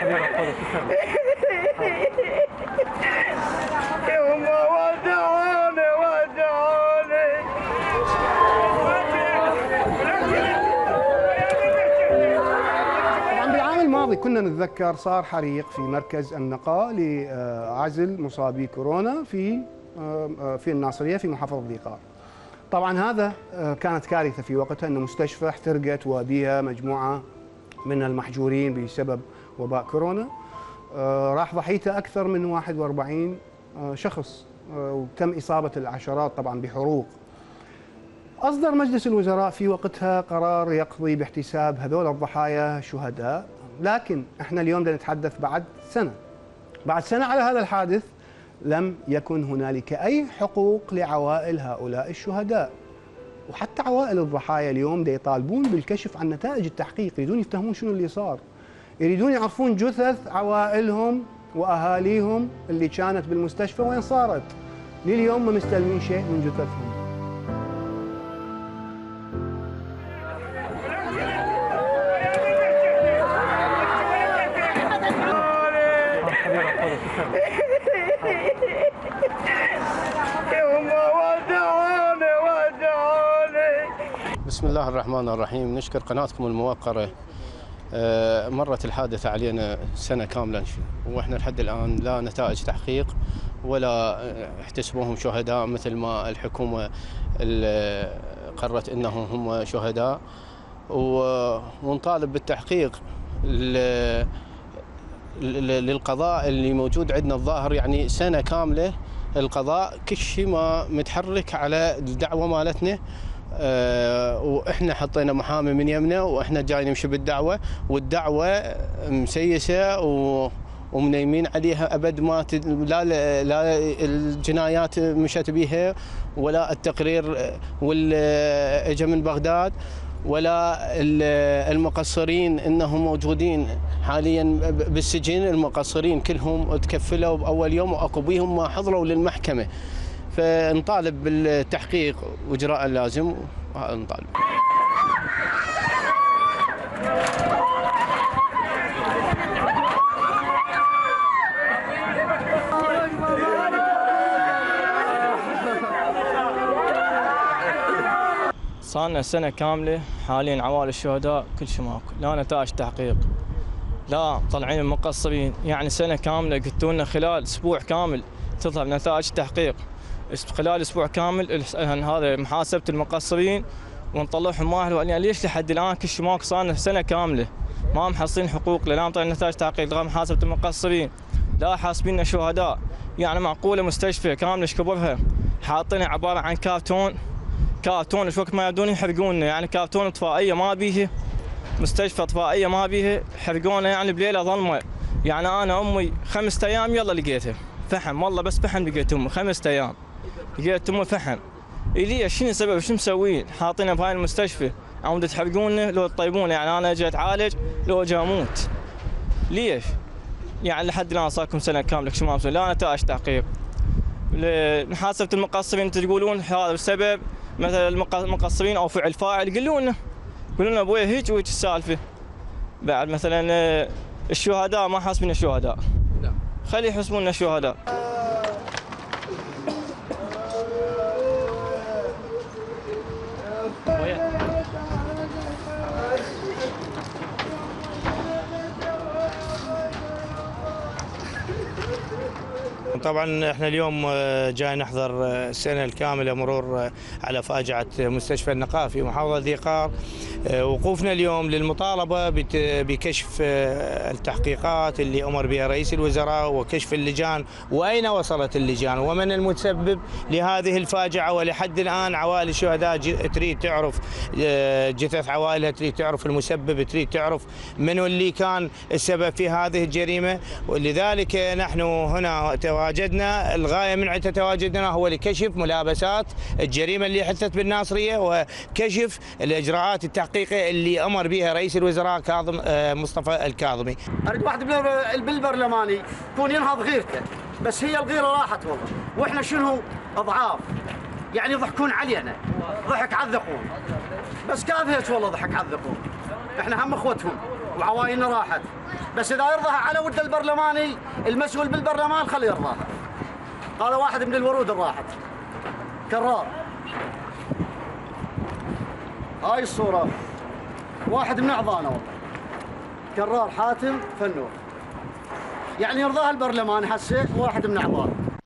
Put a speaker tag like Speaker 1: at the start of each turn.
Speaker 1: يما ودعوني ودعوني.
Speaker 2: طبعا بالعام الماضي كنا نتذكر صار حريق في مركز النقاء لعزل مصابي كورونا في الناصرية في محافظة ذي قار. طبعا هذا كانت كارثة في وقتها، أن مستشفى احترقت وبها مجموعة من المحجورين بسبب وباء كورونا. راح ضحيته أكثر من 41 شخص، وتم إصابة العشرات طبعا بحروق. أصدر مجلس الوزراء في وقتها قرار يقضي باحتساب هذول الضحايا شهداء، لكن احنا اليوم بدنا نتحدث بعد سنة على هذا الحادث لم يكن هنالك أي حقوق لعوائل هؤلاء الشهداء. وحتى عوائل الضحايا اليوم دا يطالبون بالكشف عن نتائج التحقيق، يريدون يفتهمون شنو اللي صار، يريدون يعرفون جثث عوائلهم وأهاليهم اللي كانت بالمستشفى وين صارت. لليوم ما مستلمين شيء من جثثهم.
Speaker 3: بسم الله الرحمن الرحيم. نشكر قناتكم الموقرة. مرت الحادثة علينا سنة كاملة واحنا لحد الآن لا نتائج تحقيق ولا احتسبوهم شهداء مثل ما الحكومة قررت انهم هم شهداء، ونطالب بالتحقيق للقضاء اللي موجود عندنا. الظاهر يعني سنة كاملة القضاء كل شيء ما متحرك على الدعوة مالتنا، واحنا حطينا محامي من يمنا واحنا جاي نمشي بالدعوة، والدعوة مسيسة ومنيمين عليها ابد ما لا الجنايات مشت بيها ولا التقرير واللي اجى من بغداد ولا المقصرين انهم موجودين حاليا بالسجن. المقصرين كلهم تكفلوا باول يوم واكو بيهم ما حضروا للمحكمة، فنطالب بالتحقيق واجراء اللازم. نطالب.
Speaker 4: صارنا سنة كاملة حاليا عوائل الشهداء كل شيء ماكو، لا نتائج تحقيق لا طلعين المقصرين. يعني سنة كاملة قلتوا لنا خلال اسبوع كامل تظهر نتائج تحقيق، خلال اسبوع كامل هذا محاسبة المقصرين ونطلعهم ماهر. يعني ليش لحد الان كل شيء ماكو؟ صار لنا سنة كاملة ما محصلين حقوق، لا مطلعين نتائج تحقيق، لا محاسبة المقصرين، لا حاسبين شهداء. يعني معقولة مستشفى كاملة شكبرها حاطينها عبارة عن كارتون ايش وقت ما يبدون يحرقوننا، يعني كارتون اطفائية ما بيه، مستشفى اطفائية ما بيه، حرقونا يعني بليلة ظلمة. يعني انا امي 5 ايام يلا لقيتها فحم، والله بس فحم لقيت امي 5 ايام لقيت امي فحم. ليش؟ شنو السبب؟ شو مسوين؟ حاطينها بهاي المستشفى عم تحرقونا لو تطيبونا، يعني انا اجي اتعالج لو اجي اموت. ليش؟ يعني لحد الان صار لكم سنة كاملة شو ما مسوين، لا نتائج تحقيق. محاسبة المقصرين تقولون هذا السبب مثلا المقصرين او فعل فاعل، قولوا لنا ابوي هيك وهيك السالفة. بعد مثلا الشهداء ما حاسبين الشهداء، خلي يحسبون الشهداء.
Speaker 5: طبعا احنا اليوم جاي نحضر السنه الكامله مرور على فاجعه مستشفى النقاء في محافظه ذي قار. وقوفنا اليوم للمطالبه بكشف التحقيقات اللي امر بها رئيس الوزراء وكشف اللجان، واين وصلت اللجان ومن المتسبب لهذه الفاجعه. ولحد الان عوائل الشهداء تريد تعرف جثث عوائلها، تريد تعرف المسبب، تريد تعرف من اللي كان السبب في هذه الجريمه. ولذلك نحن هنا تواجدنا، الغايه من تواجدنا هو لكشف ملابسات الجريمه اللي حدثت بالناصريه وكشف الاجراءات التحقيقيه اللي امر بها رئيس الوزراء كاظم مصطفى الكاظمي.
Speaker 6: اريد واحد بالبرلماني يكون ينهض غيرته، بس هي الغيره راحت والله، واحنا شنو اضعاف، يعني يضحكون علينا، ضحك على الذقون، بس كافيت والله ضحك على الذقون، احنا هم اخوتهم وعوائلنا راحت. بس اذا يرضاها على ود البرلماني المسؤول بالبرلمان خليه يرضاها. هذا واحد من الورود اللي راحت. كرار. هاي الصورة واحد من اعضائنا والله. كرار حاتم فنور. يعني يرضاها البرلمان هسه واحد من اعضائه.